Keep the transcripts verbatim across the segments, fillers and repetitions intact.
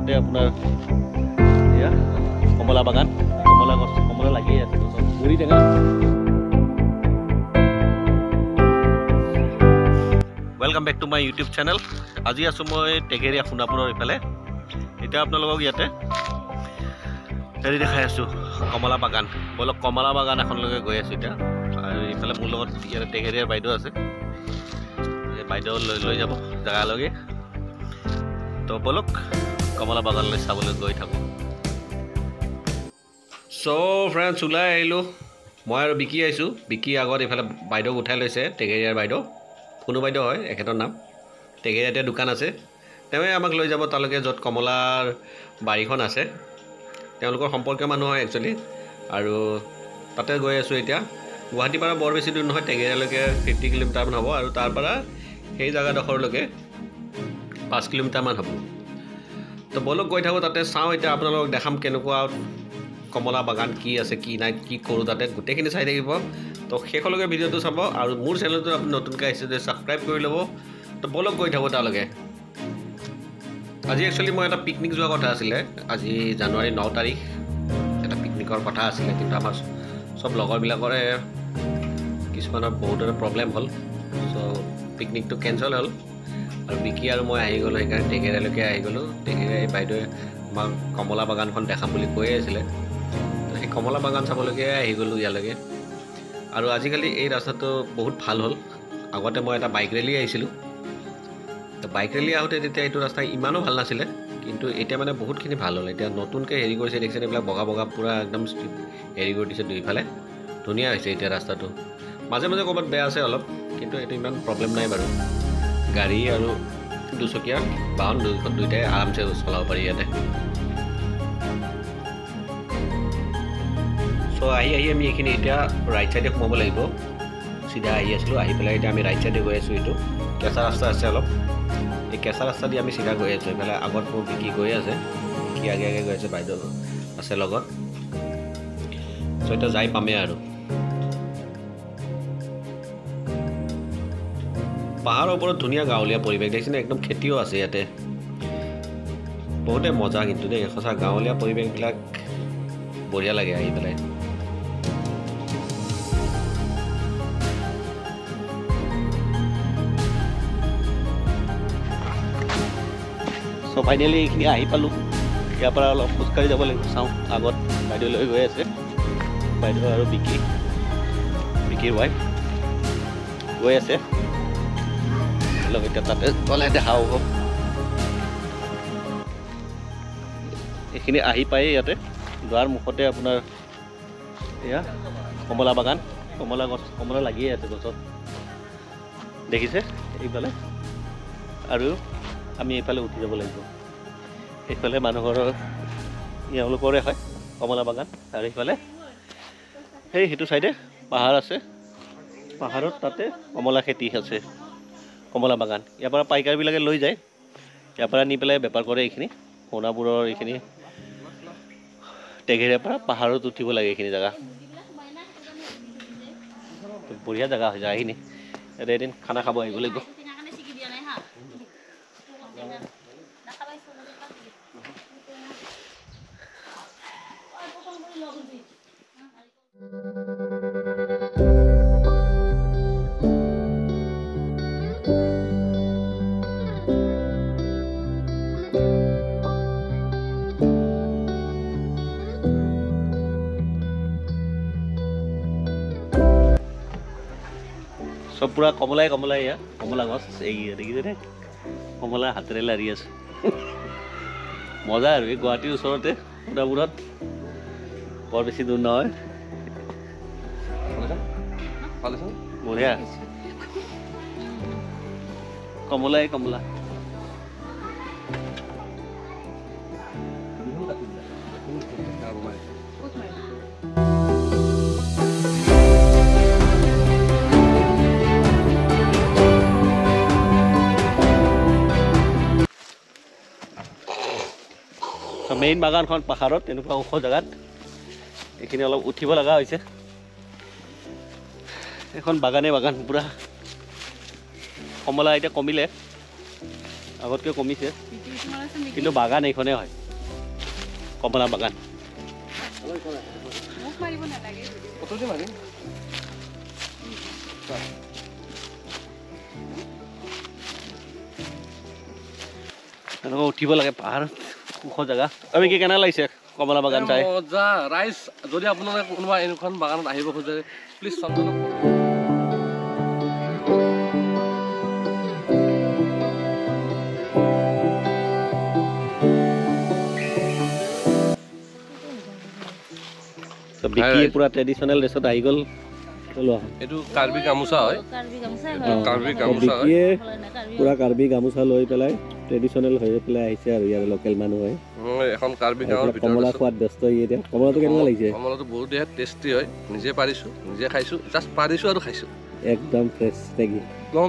মুখতে আপোনাৰ এয়া কমলা বাগান কমলা গছ কমলা লাগিয়ে আছে গছত মুড়ি টেঙা welcome back to my YouTube channel আজি আছো মই টেকেৰিয়া সোণাপুৰৰ ইফালে এতিয়া আপোনালোকক ইয়াতে হেৰি দেখাই আছো কমলা বাগান বলক কমলা বাগান এখনলৈকে গৈ আছো এতিয়া আৰু ইফালে মোৰ লগত ইয়াতে টেকেৰিয়াৰ বাইদেউ আছে এই বাইদেউ লৈ লৈ যাব জাগালৈকে তো বলক কমলা বাগানলৈ চাবলৈ গৈ থাকোঁ সো ফ্ৰেণ্ডছ ওলাই আহিলোঁ মই আৰু বিকি আহিছোঁ বিকি আগত ইফালে বাইদেউক উঠাই লৈছে টেকেৰিয়াৰ বাইদেউ কোনো বাইদেউ হয় এখেতৰ নাম টেকেৰিয়াতে দোকান আছে তেওঁ আমাক লৈ যাব তালৈকে য'ত কমলাৰ বাৰীখন আছে তেওঁলোকৰ সম্পৰ্কীয় মানুহ হয় একচুৱেলি আৰু তাতে গৈ আছোঁ এতিয়া গুৱাহাটীৰ পৰা বৰ বেছি দূৰ নহয় টেকেৰিয়ালৈকে ফিফটি কিলোমিটাৰমান হ'ব আৰু তাৰ পৰা সেই জেগাডোখৰলৈকে পাঁচ কিলোমিটাৰমান হ'ব তো বলক গৈ থাকোঁ তাতে চাওঁ এতিয়া আপোনালোকক দেখাম কেনেকুৱা কমলা বাগান কি আছে কি নাই কি কৰোঁ তাতে গোটেইখিনি চাই থাকিব তো শেষলৈকে ভিডিঅ'টো চাব আৰু মোৰ চেনেলটো আপুনি নতুনকৈ আহিছে যদি ছাবস্ক্ৰাইব কৰি ল'ব তো বলক গৈ থাকোঁ তালৈকে আজি একচুৱেলি মই এটা পিকনিক যোৱা কথা আছিলে আজি জানুৱাৰী ন তাৰিখ এটা পিকনিকৰ কথা আছিলে কিন্তু আমাৰ চব লগৰবিলাকৰে কিছুমানৰ বহুতৰে প্ৰব্লেম হ'ল চ' পিকনিকটো কেঞ্চেল হ'ল আৰু বিকি আৰু মই আহি গ'লোঁ সেইকাৰণে টেকেৰিয়ালৈকে আহি গ'লোঁ টেকেৰিয়া এই বাইদেৱে আমাক কমলা বাগানখন দেখাম বুলি কৈয়ে আছিলে তো সেই কমলা বাগান চাবলৈকে আহি গ'লোঁ ইয়ালৈকে আৰু আজিকালি এই ৰাস্তাটো বহুত ভাল হ'ল আগতে মই এটা বাইক ৰেলী আহিছিলোঁ তো বাইক ৰেলী আহোঁতে তেতিয়া এইটো ৰাস্তা ইমানো ভাল নাছিলে কিন্তু এতিয়া মানে বহুতখিনি ভাল হ'ল এতিয়া নতুনকৈ হেৰি কৰিছে দেখিছে এইবিলাক বগা বগা পূৰা একদম হেৰি কৰি দিছে দুইফালে ধুনীয়া হৈছে এতিয়া ৰাস্তাটো মাজে মাজে ক'ৰবাত বেয়া আছে অলপ কিন্তু এইটো ইমান প্ৰব্লেম নাই বাৰু গাড়ী আৰু দুচকীয়া বাহন দুইখন দুইটাই আৰামছে চলাব পাৰি ইয়াতে চ' আহি আহি আমি এইখিনি এতিয়া ৰাইট চাইডে সোমাব লাগিব চিধা আহি আছিলোঁ আহি পেলাই এতিয়া আমি ৰাইট চাইডে গৈ আছোঁ এইটো কেঁচা ৰাস্তা আছে অলপ এই কেঁচা ৰাস্তা দি আমি চিধা গৈ আছোঁ এইফালে আগত মোৰ বিকি গৈ আছে বিকি আগে আগে গৈ আছে বাইদেউ আছে লগত চ' এতিয়া যাই পামেই আৰু পাহাৰৰ ওপৰত ধুনীয়া গাঁৱলীয়া পৰিৱেশ দেখিছেনে একদম খেতিও আছে ইয়াতে বহুতে মজা কিন্তু দেই সঁচা গাঁৱলীয়া পৰিৱেশবিলাক বঢ়িয়া লাগে আহি পেলাই চ' ফাইনেলি এইখিনি আহি পালোঁ ইয়াৰ পৰা অলপ খোজকাঢ়ি যাব লাগিব চাওঁ আগত বাইদেউ লৈ গৈ আছে বাইদেউ আৰু বিকি বিকিৰ ৱাইফ গৈ আছে এতিয়া তাতে গ'লে দেখা হ'ব এইখিনি আহি পায়েই ইয়াতে দুৱাৰ মুখতে আপোনাৰ এয়া কমলা বাগান কমলা গছ কমলা লাগিয়ে আছে গছত দেখিছে এইফালে আৰু আমি এইফালে উঠি যাব লাগিব এইফালে মানুহৰ এওঁলোকৰে হয় কমলা বাগান আৰু এইফালে সেই সেইটো চাইডে পাহাৰ আছে পাহাৰত তাতে কমলা খেতি আছে কমলা বাগান ইয়াৰ পৰা পাইকাৰবিলাকে লৈ যায় ইয়াৰ পৰা নি পেলাই বেপাৰ কৰে এইখিনি সোণাপুৰৰ এইখিনি টেকেৰিয়াৰ পৰা পাহাৰত উঠিব লাগে এইখিনি জেগা বঢ়িয়া জেগা হৈ যায় এইখিনি ইয়াতে এদিন খানা খাব আহিব লাগিব সব পুৰা কমলাই কমলাই এয়া কমলা গছ এই দেখিছে নে কমলা হাতেৰে লাৰি আছে মজা আৰু এই গুৱাহাটীৰ ওচৰতে সোণাপুৰত বৰ বেছি দূৰ নহয় বঢ়িয়া কমলাই কমলা মেইন বাগানখন পাহাৰত এনেকুৱা ওখ জেগাত এইখিনি অলপ উঠিব লগা হৈছে এখন বাগানে বাগান পুৰা কমলা এতিয়া কমিলে আগতকৈ কমিছে কিন্তু বাগান এইখনে হয় কমলা বাগান এনেকুৱা উঠিব লাগে পাহাৰত ওখ জেগা আমি কি কেনে লাগিছে কমলা বাগান চাই মজা ৰাইজ যদি আপোনালোকে কোনোবা এনেখন বাগানত আহিব খোজে প্লিজ চন্দনক বিকি পুৰা ট্ৰেডিশ্যনেল ড্ৰেছত আহি গ'ল এইটো কাৰ্বি গামোচা হয় কাৰ্বি গামোচা হয় পুৰা কাৰ্বি গামোচা লৈ পেলাই ট্ৰেডিশ্যনেল হৈ পেলাই আহিছে আৰু ইয়াৰ লোকেল মানুহ হয় এখন কাৰ্বি গাঁৱৰ ভিতৰত কমলা খোৱাত ব্যস্ত এতিয়া কমলাটো কেনেকুৱা লাগিছে কমলাটো বহুত দেহাত টেষ্টি হয় নিজে পাৰিছোঁ নিজে খাইছোঁ জাষ্ট পাৰিছোঁ আৰু খাইছোঁ একদম ফ্ৰেছ নেকি একদম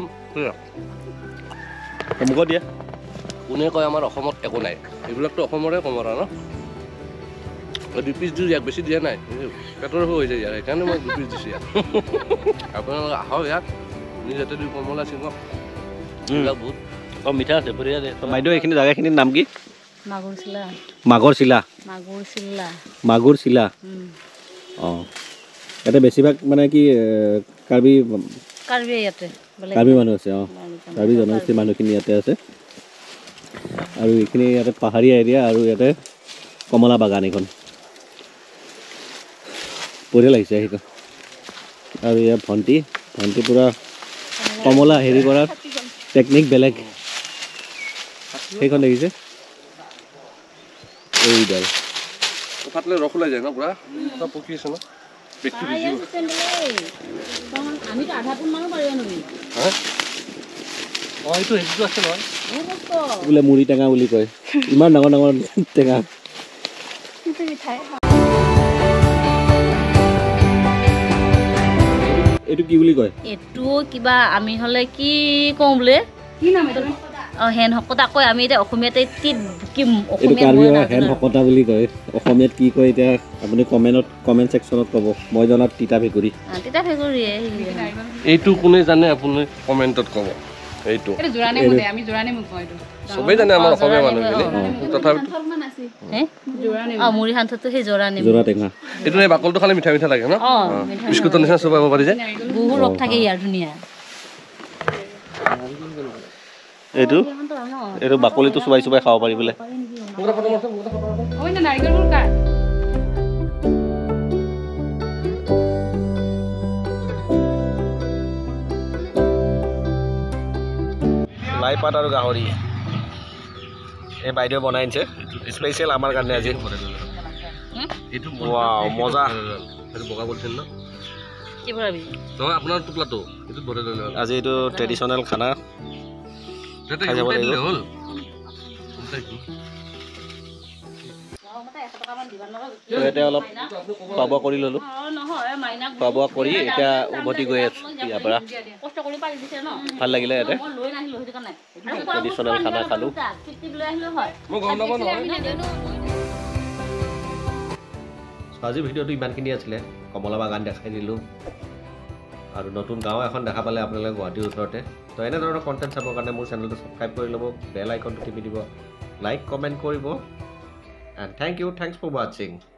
মোক দিয়া কোনে কয় আমাৰ অসমত একো নাই এইবিলাকতো অসমৰে কমলা ন দুই পিচ দিওঁ ইয়াক বেছি দিয়া নাই পেটৰ হৈ যায় ইয়াৰ সেইকাৰণে মই দুই পিচ দিছোঁ ইয়াত আপোনালোকে আহক ইয়াত নিজ হাতে দুই কমলা চিঙক এইবিলাক বহুত অঁ মিঠা আছে বঢ়িয়া দে বাইদেউ এইখিনি জেগাখিনিৰ নাম কি মাগুৰ চিলা মাগুৰ চিলা মাগুৰ চিলা মাগুৰ চিলা অঁ ইয়াতে বেছিভাগ মানে কি কাৰ্বি কাৰ্বি ইয়াতে কাৰ্বি মানুহ আছে অঁ কাৰ্বি জনগোষ্ঠীৰ মানুহখিনি ইয়াতে আছে আৰু এইখিনি ইয়াতে পাহাৰীয়া এৰিয়া আৰু ইয়াতে কমলা বাগান এইখন বঢ়িয়া লাগিছে সেইখন আৰু ইয়াৰ ভণ্টি ভণ্টি পূৰা কমলা হেৰি কৰাৰ টেকনিক বেলেগ সেইখন দেখিছে এইডাল ফাটলে ৰস ওলাই যায় ন পুৰা চব পকি আছে ন বোলে মুড়ি টেঙা বুলি কয় ইমান ডাঙৰ ডাঙৰ টেঙা এইটো কি বুলি কয় এইটো কিবা আমি হলে কি কওঁ বোলে কি নাম এইটো অ হেন হকতা কয় আমি এতিয়া অসমীয়াতে কি কি অসমীয়া মই নাজানো হেন হকতা বুলি কয় অসমীয়াত কি কয় এতিয়া আপুনি কমেন্টত কমেন্ট সেকশনত ক'ব মই জনাত তিতা ভেকুৰি তিতা ভেকুৰিয়ে এইটো কোনে জানে আপুনি কমেন্টত ক'ব এইটো এটা জোৰানে মুদে আমি জোৰানে মুক কয় এইটো সবেই জানে আমাৰ অসমীয়া মানুহখিনি তথাপি হে জোৰানে অ মুৰি হান্তটো হে জোৰানে জোৰা টেঙা এইটো এই বাকলটো খালি মিঠা মিঠা লাগে ন অ বিস্কুটৰ নিচিনা চুবাব পাৰি যে বহু ৰস থাকে ইয়াৰ ধুনীয়া এইটো এইটো বাকলিটো চুবাই চুবাই খাব পাৰি বোলে ওই না নাৰিকলবোৰ কাৰ লাই পাত আৰু গাহৰি এই বাইদেউ বনাই আনিছে স্পেচিয়েল আমাৰ কাৰণে আজি এইটো ৱাও মজা এইটো বগা বলছিল ন কি ভৰাবি নহয় আপোনাৰ টুকলাটো এইটো ভৰাই লৈ লওক আজি এইটো ট্ৰেডিশ্যনেল খানা খাই যাব লাগিব হল ইয়াতে অলপ খোৱা বোৱা কৰি ল'লোঁ খোৱা বোৱা কৰি এতিয়া উভতি গৈ আছোঁ ইয়াৰ পৰা ভাল লাগিলে ইয়াতে ট্ৰেডিশ্যনেল খানা খালোঁ আজিৰ ভিডিঅ'টো ইমানখিনি আছিলে কমলা বাগান দেখাই দিলোঁ আৰু নতুন গাঁও এখন দেখা পালে আপোনালোকে গুৱাহাটীৰ ওচৰতে তো এনেধৰণৰ কণ্টেণ্ট চাবৰ কাৰণে মোৰ চেনেলটো ছাবস্ক্ৰাইব কৰি ল'ব বেল আইকনটো টিপি দিব লাইক কমেণ্ট কৰিব and thank you thanks for ৱাচিং